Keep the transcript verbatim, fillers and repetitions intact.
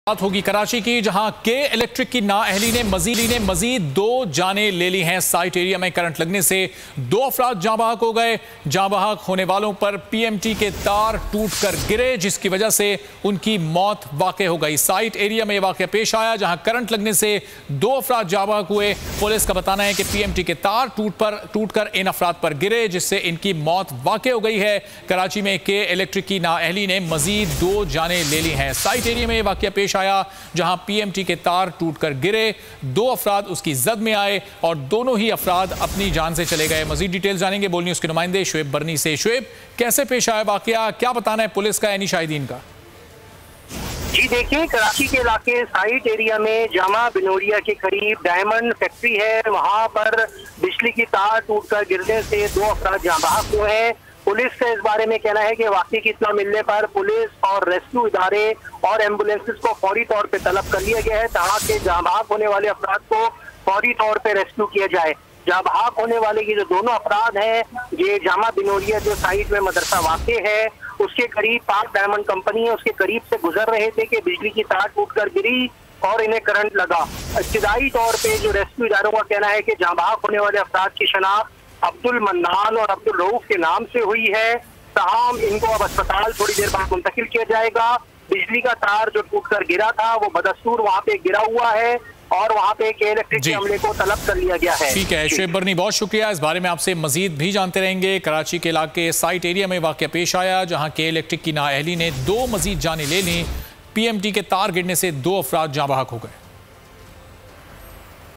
बात होगी कराची की, जहां के इलेक्ट्रिक की नाअहली ने मजीद ने मजीद दो जाने ले ली हैं। साइट एरिया में करंट लगने से दो अफराद जाँ बहक हो गए। जाँ बहक होने वालों पर पीएमटी के तार टूटकर गिरे, जिसकी वजह से उनकी मौत वाक़ हो गई। साइट एरिया में वाक़या पेश आया जहां करंट लगने से दो अफराद जाँ बहक हुए। पुलिस का बताना है कि पीएमटी के तार टूट पर टूट कर इन अफराद पर गिरे, जिससे इनकी मौत वाक़ हो गई है। कराची में के इलेक्ट्रिक की नाअहली ने मजीद दो जाने ले ली हैं। साइट एरिया में वाक़या पेश आया जहां पीएमटी के तार टूटकर गिरे, दो अफराद उसकी जद में आए और दोनों ही अफराद अपनी जान से चले गए। मजीद डिटेल जानेंगे बोल न्यूज़ के नुमाइंदे शुएब बरनी से। शुएब, कैसे पेश आया वाकया, क्या बताना है पुलिस का, यानी शाहिदीन का? जी देखिए, कराची के इलाके साइट एरिया में जामा बिनोरिया के करीब डायमंड फैक्ट्री है। वहां पर बिजली की तार टूटकर गिरने से दो अफराद जाँ बहक हुए हैं। पुलिस का इस बारे में कहना है कि वाकई की इत्तला मिलने पर पुलिस और रेस्क्यू इदारे और एम्बुलेंसेस को फौरी तौर पे तलब कर लिया गया है ताकि जाँ बहक होने वाले अफराद को फौरी तौर पे रेस्क्यू किया जाए। जाँ बहक होने वाले ये जो दोनों अफराद हैं, ये जामा बिनोरिया जो साइट में मदरसा वाक़ है उसके करीब पाक डायमंड कंपनी है, उसके करीब से गुजर रहे थे कि बिजली की तार टूटकर गिरी और इन्हें करंट लगा। इब्तिदाई तौर पे जो रेस्क्यू इदारों का कहना है कि जाँ बहक होने वाले अफराद की शनाख्त अब्दुल मन्नान और अब्दुल रऊफ के नाम से हुई है। तमाम इनको अब अस्पताल थोड़ी देर बाद मुंतकिल किया जाएगा। बिजली का तार जो टूटकर गिरा था वो बदस्तूर वहाँ पे गिरा हुआ है और वहाँ पे एक इलेक्ट्रिक के हमले को तलब कर लिया गया है। ठीक है शुएब बरनी, बहुत शुक्रिया। इस बारे में आपसे मजीद भी जानते रहेंगे। कराची के इलाके साइट एरिया में वाक़या पेश आया जहाँ के इलेक्ट्रिक की नाअहली ने दो मजीद जाने ले ली। पीएमटी के तार गिरने से दो अफराद जाँ बहक हो गए।